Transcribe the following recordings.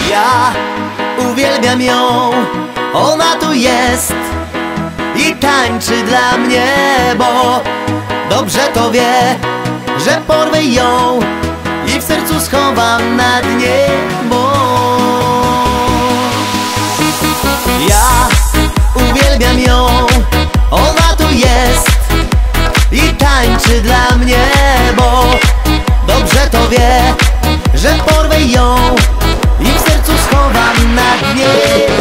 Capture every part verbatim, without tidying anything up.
Ja uwielbiam ją, ona tu jest i tańczy dla mnie, bo dobrze to wie, że porwę ją i w sercu schowam na dnie, bo ja uwielbiam ją, ona tu jest i tańczy dla mnie, bo dobrze to wie, że porwę ją i w sercu schowam na dnie.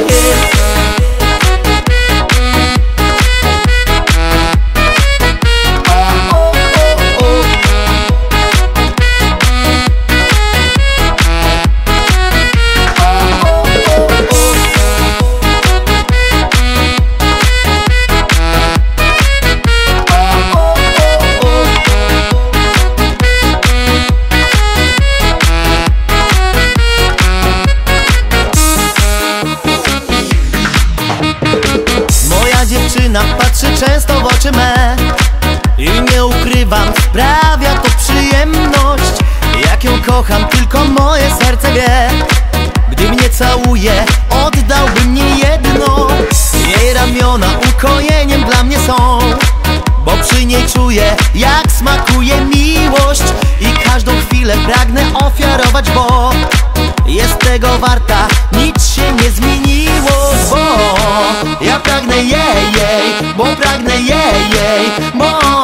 Patrzy często w oczy me i nie ukrywam, sprawia to przyjemność. Jak ją kocham, tylko moje serce wie. Gdy mnie całuje, oddałbym nie jedno. Jej ramiona ukojeniem dla mnie są, bo przy niej czuję, jak smakuje miłość. I każdą chwilę pragnę ofiarować, bo jest tego warta, nic się nie zmieniło. Bo ja pragnę jej, jej, bo pragnę jej, jej, bo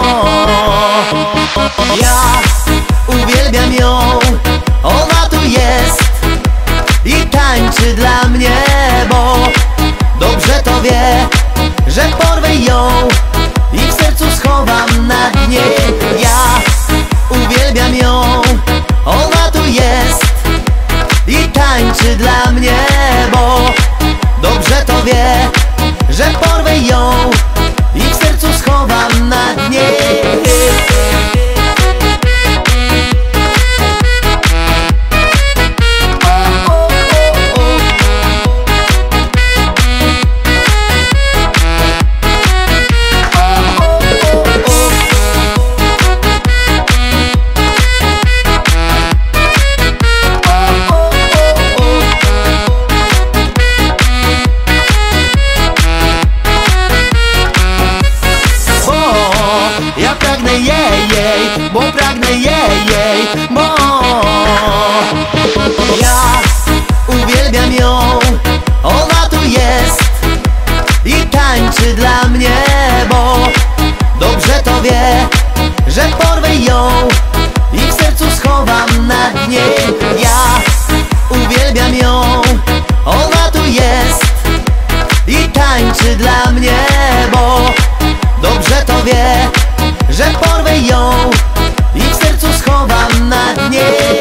ja uwielbiam ją, ona tu jest i tańczy dla mnie, bo dobrze to wie, że porwę ją i w sercu schowam na dnie. Ja uwielbiam ją, ona tu jest i tańczy dla mnie, bo dobrze to wie, że porwę ją i w sercu schowam na dnie. Bo pragnę jej, jej, bo ja uwielbiam ją, ona tu jest i tańczy dla mnie, bo dobrze to wie, że porwę ją i w sercu schowam na dnie. Ja uwielbiam ją, ona tu jest i tańczy dla mnie, bo dobrze to wie, że porwę ją i w sercu schowam na dnie.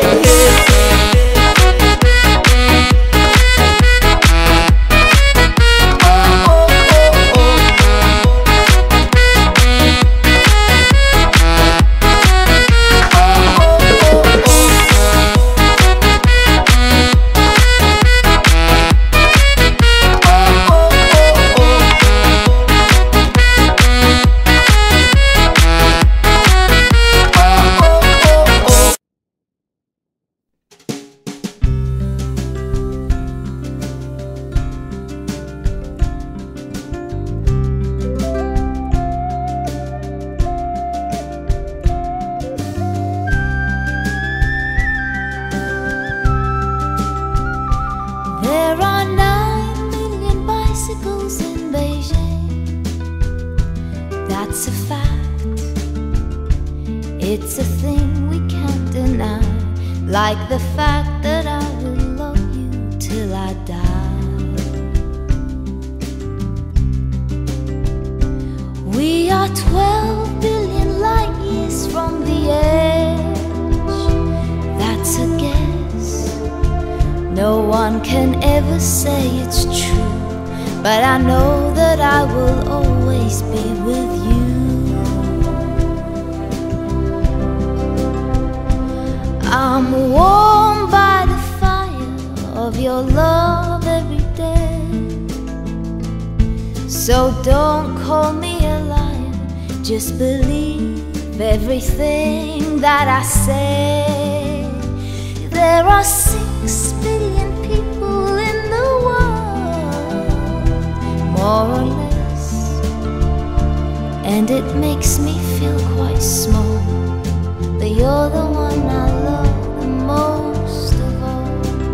That's a fact, it's a thing we can't deny, like the fact that I will love you till I die. We are twelve billion light years from the edge, that's a guess. No one can ever say it's true, but I know that I will always be with you. I'm warmed by the fire of your love every day, so don't call me a liar, just believe everything that I say. There are six billion people more or less, and it makes me feel quite small. But you're the one I love the most of all.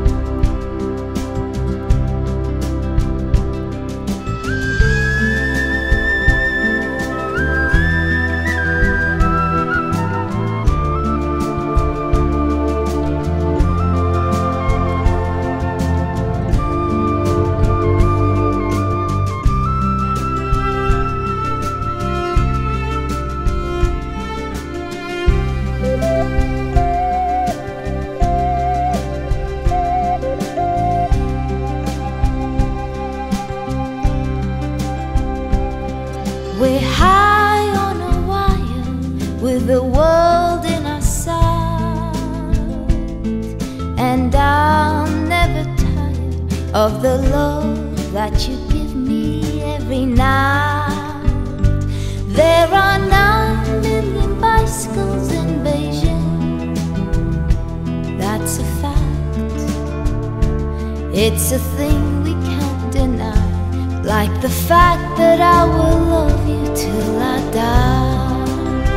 We're high on a wire with the world in our sight, and I'll never tire of the love that you give me every night. There are nine million bicycles in Beijing, that's a fact. It's a thing we can't deny, like the fact that I will love you till I die.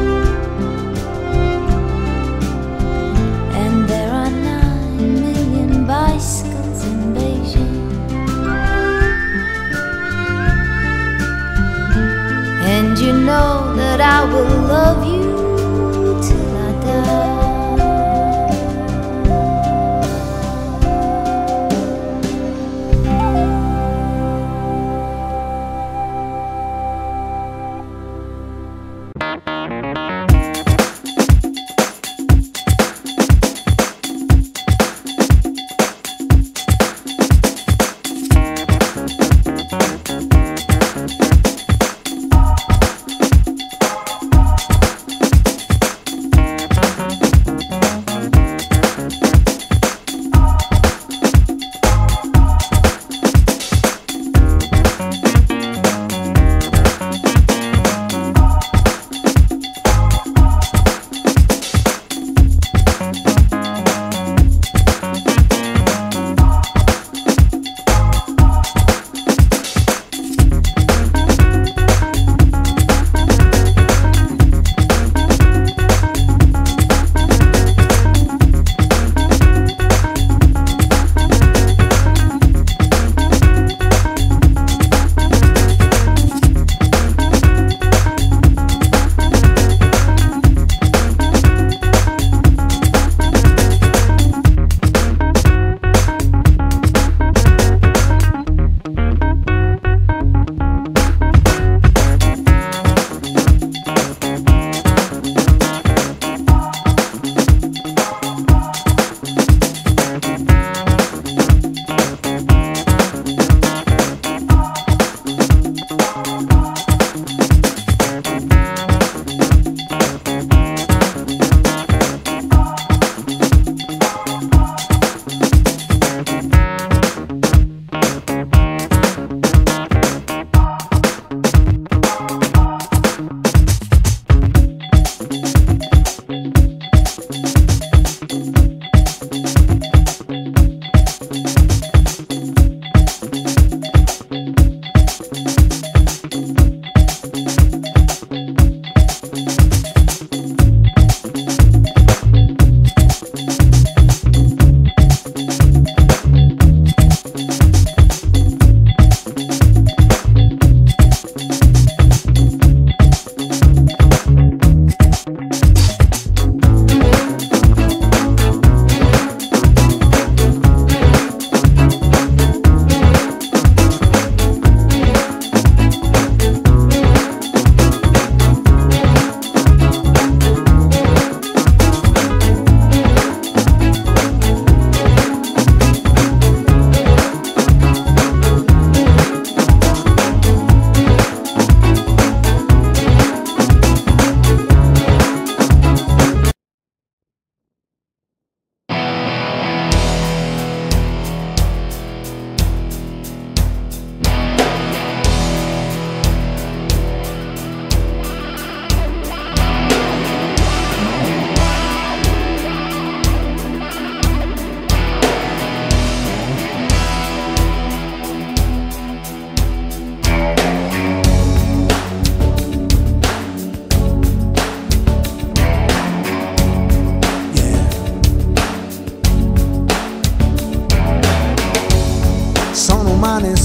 And there are nine million bicycles in Beijing, and you know that I will love you till I die.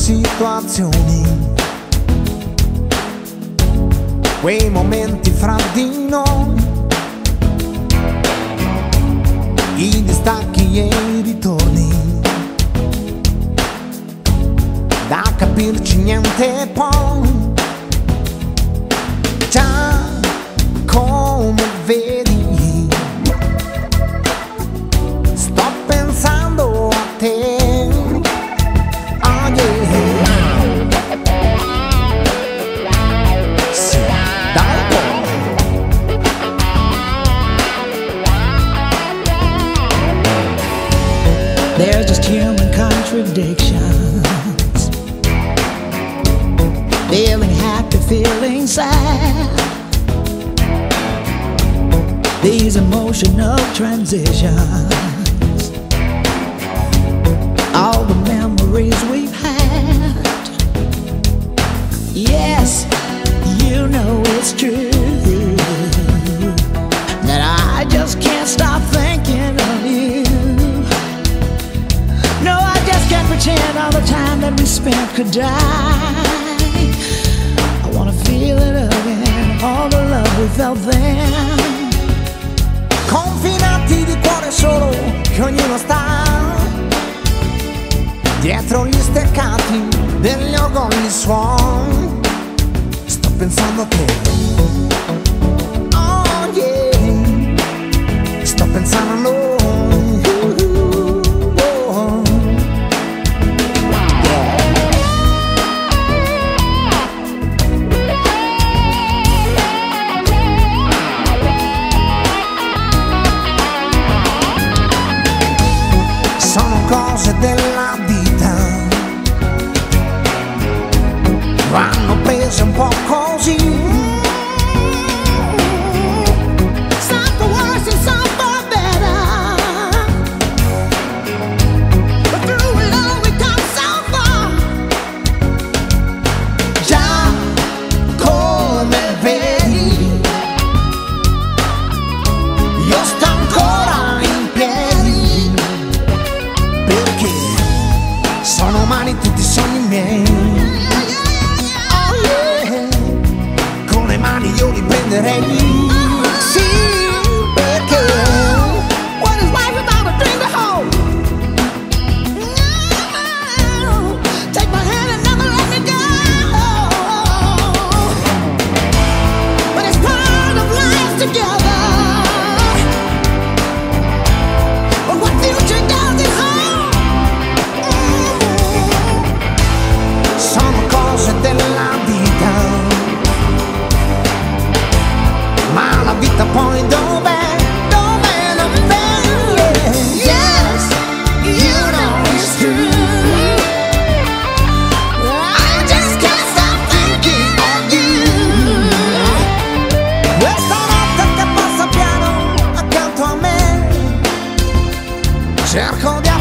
situazioni, quei momenti fra di noi, i distacchi e i ritorni, da capirci niente poi. Già come vedi, sto pensando a te. Oh yeah. Sì, da un po'. There's just human contradictions, feeling happy, feeling sad. These emotional transitions, all the memories we've had. Yes, you know it's true that I just can't stop thinking of you. No, I just can't pretend all the time that we spent could die. I wanna feel it again, all the love we felt then. Confinati di cuore solo, che ognuno sta dietro gli steccati degli orgogli suon. Sto pensando a te. Oh yeah. Sto pensando a noi. Cose della vita vanno prese un po' così. Some for worse and some for better, but through it all we come so far. Già come vedi, io sto ancora in piedi, perché sono umani tutti i sogni miei. Oh yeah, con le mani io li prenderei. Sì, perché what is life without a dream to hold? No, take my hand and never let me go. But it's part of life together. But what future does it hold? Sono cose della vita, ma la vita poi dov'è? Dov'è? Dov'è? Yeah. Yes, you know it's true. I just can't stop thinking of you. Questa notte che passa piano accanto a me, cerco di